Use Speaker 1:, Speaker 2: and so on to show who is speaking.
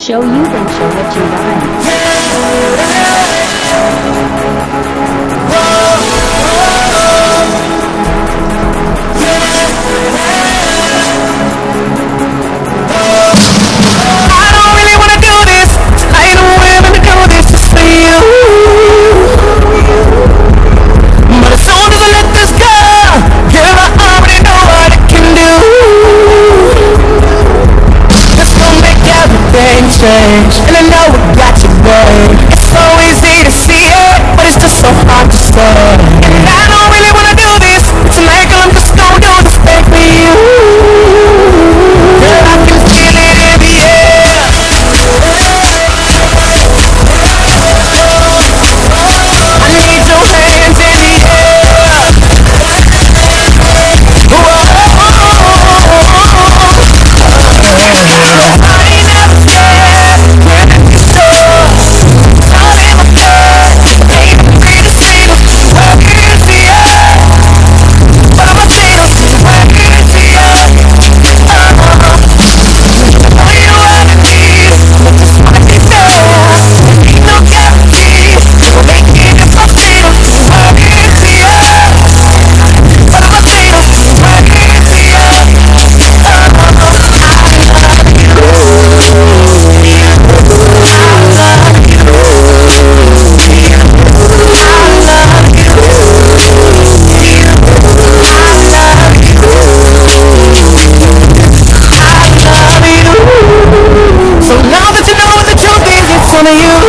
Speaker 1: Show you then show what you want.
Speaker 2: I don't really wanna do this. I don't really wanna do this just for you. But as soon as I let this go, girl, I already know what it can do. It's gonna make everything change, and I know it got you, babe. It's so easy to see it, but it's just so hard to stay. And I don't really wanna do this tonight, girl. I'm just gonna do this thing for you. Girl, I can feel it in the air. I need your hands in the air. Whoa. I ain't never scared when it's sure. It's all in my blood. Ain't afraid to say no. Where is the air? What am I saying? Where is the air? Know you wanna need, but just wanna be there. Ain't no guarantee we'll make it if I fail. Where is the air? What am I saying? Where is the air? I love you. So now that you know what the truth is, it's on you.